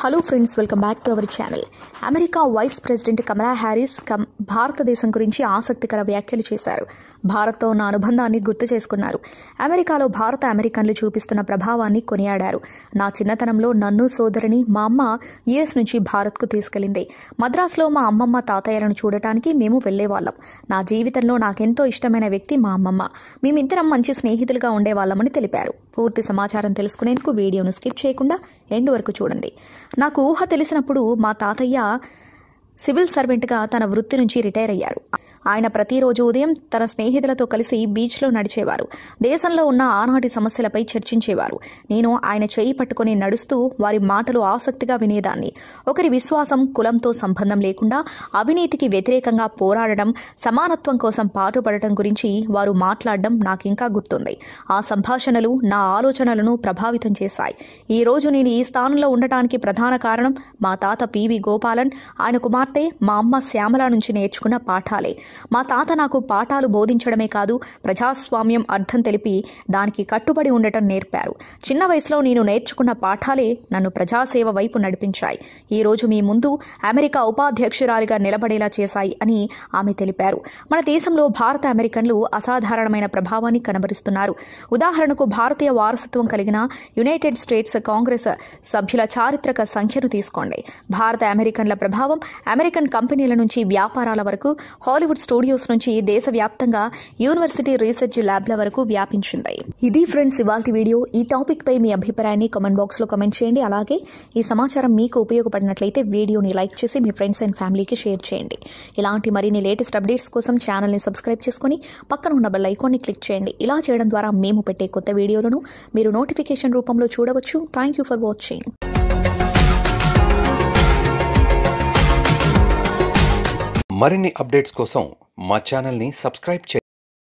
Hello friends, welcome back to our channel. America vice president Kamala Harris భారతదేశం గురించి ఆసక్తికర వ్యాఖ్యలు చేశారు. భారత్తో ఉన్న అనుబంధాన్ని గుర్తు చేసుకున్నారు. అమెరికాలో భారత అమెరికన్లు చూపిస్తున్న ప్రభావాన్ని కొనియాడారు. నా చిన్నతనంలో నన్ను సోదరిని మా అమ్మ యుఎస్ నుంచి భారత్కు తీసుకెళ్లింది. మద్రాసులో మా అమ్మమ్మ తాతయ్యలను చూడటానికి మేము వెళ్లేవాళ్లం. నా జీవితంలో నాకెంతో ఇష్టమైన వ్యక్తి మా అమ్మమ్మ. మేమిద్దరం మంచి స్నేహితులుగా ఉండేవాళ్లమని తెలిపారు. పూర్తి సమాచారం తెలుసుకునేందుకు వీడియోను స్కిప్ చేయకుండా ఎండ్ వరకు చూడండి. నాకు ఊహ తెలిసినప్పుడు మా తాతయ్య సివిల్ సర్వెంట్గా తన వృత్తి నుంచి రిటైర్ అయ్యారు. ఆయన ప్రతిరోజు ఉదయం తన స్నేహితులతో కలిసి బీచ్లో నడిచేవారు. దేశంలో ఉన్న ఆనాటి సమస్యలపై చర్చించేవారు. నేను ఆయన చేయి పట్టుకుని నడుస్తూ వారి మాటలు ఆసక్తిగా వినేదాన్ని. ఒకరి విశ్వాసం, కులంతో సంబంధం లేకుండా అవినీతికి వ్యతిరేకంగా పోరాడడం, సమానత్వం కోసం పాటుపడటం గురించి వారు మాట్లాడడం నాకింకా గుర్తుంది. ఆ సంభాషణలు నా ఆలోచనలను ప్రభావితం చేశాయి. ఈ రోజు నేను ఈ స్థానంలో ఉండటానికి ప్రధాన కారణం మా తాత పివి గోపాలన్, ఆయన కుమార్తె మా అమ్మ శ్యామల నుంచి నేర్చుకున్న పాఠాలే. మా తాత నాకు పాఠాలు బోధించడమే కాదు, ప్రజాస్వామ్యం అర్థం తెలిపి దానికి కట్టుబడి ఉండటం నేర్పారు. చిన్న వయసులో నేను నేర్చుకున్న పాఠాలే నన్ను ప్రజాసేవ వైపు నడిపించాయి. ఈ రోజు మీ ముందు అమెరికా ఉపాధ్యక్షురాలిగా నిలబడేలా చేశాయి అని ఆమె తెలిపారు. మన దేశంలో భారత అమెరికన్లు అసాధారణమైన ప్రభావాన్ని కనబరుస్తున్నారు. ఉదాహరణకు భారతీయ వారసత్వం కలిగిన యునైటెడ్ స్టేట్స్ కాంగ్రెస్ సభ్యుల చారిత్రక సంఖ్యను తీసుకోండి. భారత అమెరికన్ల ప్రభావం అమెరికన్ కంపెనీల నుంచి వ్యాపారాల వరకు, హాలీవుడ్ స్టూడియోస్ నుంచి దేశవ్యాప్తంగా యూనివర్సిటీ రీసెర్చ్ ల్యాబ్ల వరకు వ్యాపించింది. ఇది ఫ్రెండ్స్ ఇవాల్టి వీడియో. ఈ టాపిక్ పై మీ అభిప్రాయాన్ని కామెంట్ బాక్స్ లో కామెంట్ చేయండి. అలాగే ఈ సమాచారం మీకు ఉపయోగపడినట్లయితే వీడియోని లైక్ చేసి మీ ఫ్రెండ్స్ అండ్ ఫ్యామిలీకి షేర్ చేయండి. ఇలాంటి మరిన్ని లేటెస్ట్ అప్డేట్స్ కోసం ఛానల్ని సబ్స్క్రైబ్ చేసుకుని పక్కన ఉన్న బెల్ ఐకాన్ని క్లిక్ చేయండి. ఇలా చేయడం ద్వారా మేము పెట్టే కొత్త వీడియోలను మీరు నోటిఫికేషన్ రూపంలో చూడవచ్చు. Thank you for watching. మరిన్ని అప్డేట్స్ కోసం మా ఛానల్ని సబ్స్క్రైబ్ చేయండి.